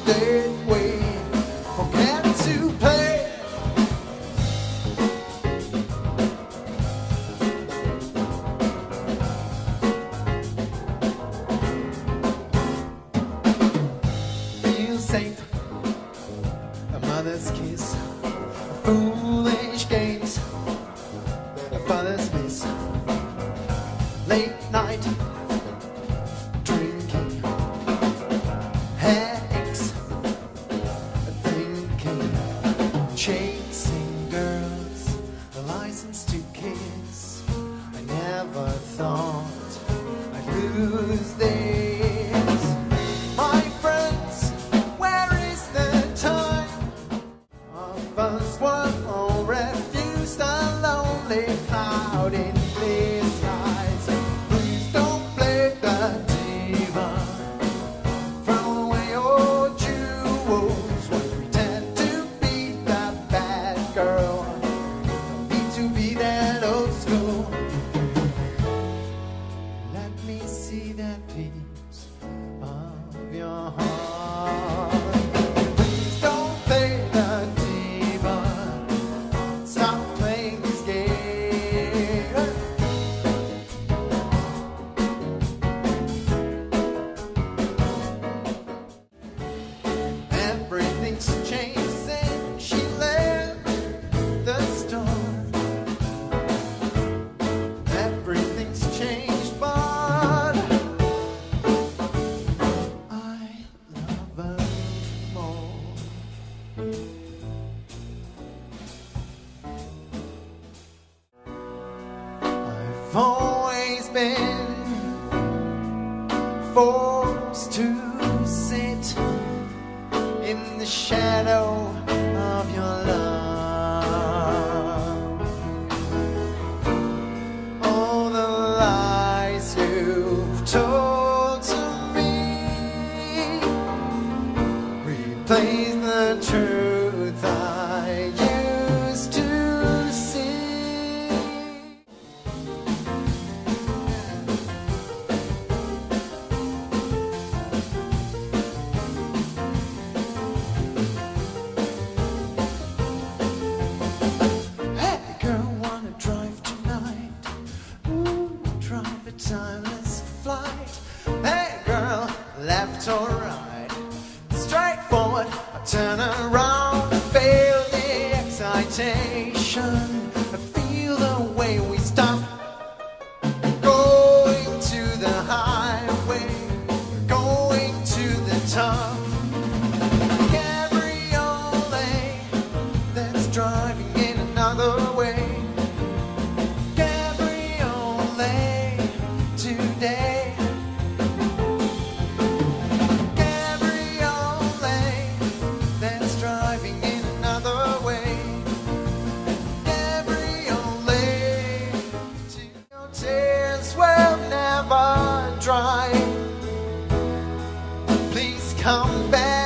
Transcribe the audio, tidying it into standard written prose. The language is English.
that way. Forget to play. Feel safe, a mother's kiss, foolish games, a father's miss, late night drinking, headaches, thinking, chasing girls, a license to kiss. I never thought I'd lose this. My friends, where is the time? Of us one all refused, a lonely cloud in clear skies. Please don't play the diva. Throw away your jewels. Won't pretend to be that bad girl. Don't need to be that old school. Let me see that piece of your heart. Please don't play the diva. Stop playing this game. Everything's changed since she left the store. Everything's changed, but I love her more. I've always been forced to sit in the shadow of your love. All the lies you've told to me replace the truth I used to see. Hey girl, wanna drive tonight? Ooh, drive a timeless flight. Hey girl, left or right? Straight forward, turn around. Feel the excitation, feel the way we stop. Going to the highway, going to the top. Cabriolet that's driving in another way. Cabriolet today. Cabriolet that's driving in another way. Cabriolet to your tears will never dry. Please come back.